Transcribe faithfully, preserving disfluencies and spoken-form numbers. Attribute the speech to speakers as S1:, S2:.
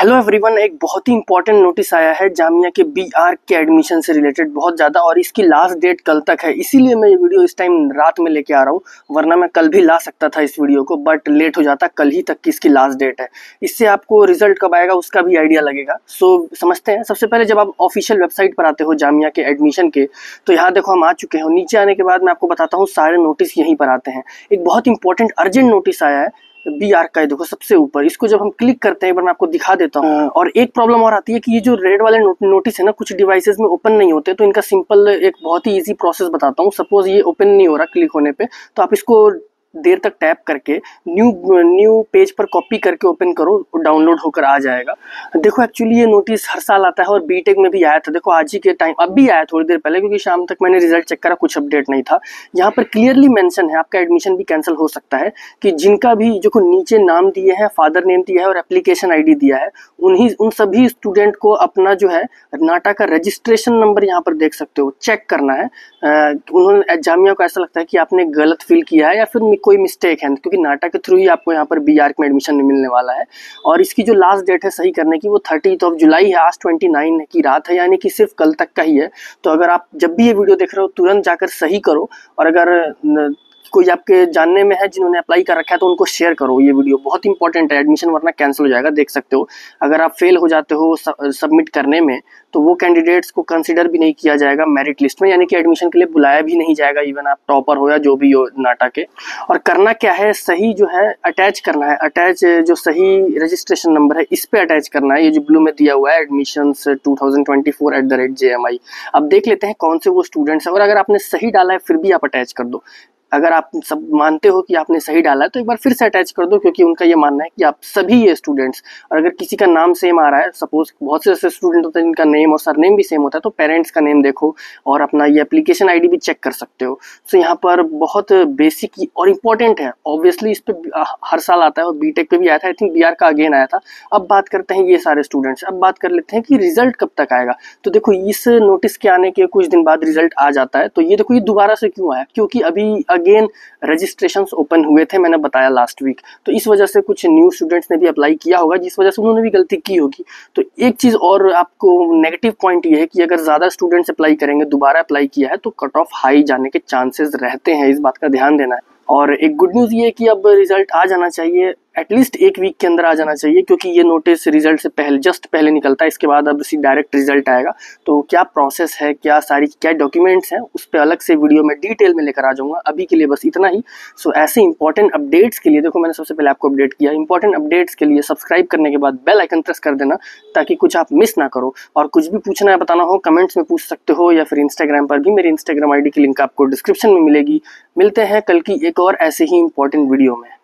S1: Hello everyone, एक बहुत ही important notice आया है जामिया के बी आर के एडमिशन से रिलेटेड बहुत ज़्यादा, और इसकी लास्ट डेट कल तक है। इसीलिए मैं ये वीडियो इस टाइम रात में लेके आ रहा हूँ, वरना मैं कल भी ला सकता था इस वीडियो को, बट लेट हो जाता। कल ही तक की इसकी लास्ट डेट है। इससे आपको रिजल्ट कब आएगा उसका भी आइडिया लगेगा। सो समझते हैं। सबसे पहले जब आप ऑफिशियल वेबसाइट पर आते हो जामिया के एडमिशन के, तो यहाँ देखो हम आ चुके हैं। नीचे आने के बाद मैं आपको बताता हूँ सारे नोटिस यहीं पर आते हैं। एक बहुत इंपॉर्टेंट अर्जेंट नोटिस आया है बी आर का, देखो सबसे ऊपर। इसको जब हम क्लिक करते हैं, एक बार मैं आपको दिखा देता हूँ। और एक प्रॉब्लम और आती है कि ये जो रेड वाले नोटिस है ना, कुछ डिवाइसेस में ओपन नहीं होते। तो इनका सिंपल एक बहुत ही इजी प्रोसेस बताता हूँ। सपोज ये ओपन नहीं हो रहा क्लिक होने पे, तो आप इसको देर तक टैप करके न्यू न्यू पेज पर कॉपी करके ओपन करो, डाउनलोड होकर आ जाएगा। देखो एक्चुअली ये नोटिस हर साल आता है और बीटेक में भी आया था। देखो आज ही के टाइम अब भी आया थोड़ी देर पहले, क्योंकि शाम तक मैंने रिजल्ट चेक करा, कुछ अपडेट नहीं था। यहाँ पर क्लियरली मेंशन है आपका एडमिशन भी कैंसिल हो सकता है, कि जिनका भी जो नीचे नाम दिए हैं, फादर नेम दिया है और एप्लीकेशन आईडी दिया है, उन्हीं उन सभी स्टूडेंट को अपना जो है नाटा का रजिस्ट्रेशन नंबर यहाँ पर देख सकते हो, चेक करना है। उन्होंने जामिया को ऐसा लगता है कि आपने गलत फिल किया है या फिर कोई मिस्टेक है, क्योंकि नाटा के थ्रू ही आपको यहाँ पर बी आर में एडमिशन मिलने वाला है। और इसकी जो लास्ट डेट है सही करने की, वो थर्टीथ ऑफ जुलाई है। आज ट्वेंटी नाइन की रात है, यानी कि सिर्फ कल तक का ही है। तो अगर आप जब भी ये वीडियो देख रहे हो, तुरंत जाकर सही करो। और अगर कोई आपके जानने में है जिन्होंने अप्लाई कर रखा है, तो उनको शेयर करो। ये वीडियो बहुत इंपॉर्टेंट है, एडमिशन वरना कैंसिल हो जाएगा। देख सकते हो, अगर आप फेल हो जाते हो सबमिट करने में, तो वो कैंडिडेट्स को कंसिडर भी नहीं किया जाएगा मेरिट लिस्ट में, यानी कि एडमिशन के लिए बुलाया भी नहीं जाएगा, इवन आप टॉपर हो या जो भी हो नाटा के। और करना क्या है, सही जो है अटैच करना है। अटैच जो सही रजिस्ट्रेशन नंबर है, इस पे अटैच करना है। ये जो ब्लू में दिया हुआ है, admissions two thousand twenty four at the rate J M I. अब देख लेते हैं कौन से वो स्टूडेंट्स हैं, और अगर आपने सही डाला है फिर भी आप अटैच कर दो। अगर आप सब मानते हो कि आपने सही डाला है, तो एक बार फिर से अटैच कर दो, क्योंकि उनका ये मानना है कि आप सभी ये स्टूडेंट्स, और अगर किसी का नाम सेम आ रहा है, सपोज बहुत से ऐसे स्टूडेंट होते हैं जिनका नेम और सरनेम भी सेम होता है, तो पेरेंट्स का नेम देखो और अपना ये एप्लीकेशन आईडी भी चेक कर सकते हो। सो यहाँ पर बहुत बेसिक और इम्पोर्टेंट है। ऑब्वियसली इस पे हर साल आता है, और बीटेक पे भी आया था। आई थिंक बी आर का अगेन आया था। अब बात करते हैं ये सारे स्टूडेंट्स। अब बात कर लेते हैं कि रिजल्ट कब तक आएगा। तो देखो इस नोटिस के आने के कुछ दिन बाद रिजल्ट आ जाता है। तो ये देखो ये दोबारा से क्यों आया, क्योंकि अभी अगेन रजिस्ट्रेशंस ओपन हुए थे, मैंने बताया लास्ट वीक। तो इस वजह से कुछ न्यू स्टूडेंट्स ने भी अप्लाई किया होगा, जिस वजह से उन्होंने भी गलती की होगी। तो एक चीज और आपको नेगेटिव पॉइंट ये है कि अगर ज्यादा स्टूडेंट्स अप्लाई करेंगे, दोबारा अप्लाई किया है, तो कट ऑफ हाई जाने के चांसेस रहते हैं। इस बात का ध्यान देना है। और एक गुड न्यूज ये है कि अब रिजल्ट आ जाना चाहिए, एटलीस्ट एक वीक के अंदर आ जाना चाहिए, क्योंकि ये नोटिस रिजल्ट से पहले जस्ट पहले निकलता है। इसके बाद अब डायरेक्ट रिजल्ट आएगा। तो क्या प्रोसेस है, क्या सारी क्या डॉक्यूमेंट्स हैं, उस पर अलग से वीडियो में डिटेल में लेकर आ जाऊंगा। अभी के लिए बस इतना ही। सो ऐसे इंपॉर्टेंट अपडेट्स के लिए, देखो मैंने सबसे पहले आपको अपडेट किया, इंपॉर्टेंट अपडेट्स के लिए सब्सक्राइब करने के बाद बेल आइकन प्रेस कर देना, ताकि कुछ आप मिस ना करो। और कुछ भी पूछना है, बताना हो, कमेंट्स में पूछ सकते हो, या फिर इंस्टाग्राम पर भी मेरी इंस्टाग्राम आई डी की लिंक आपको डिस्क्रिप्शन में मिलेगी। मिलते हैं कल की एक और ऐसे ही इंपॉर्टेंट वीडियो में।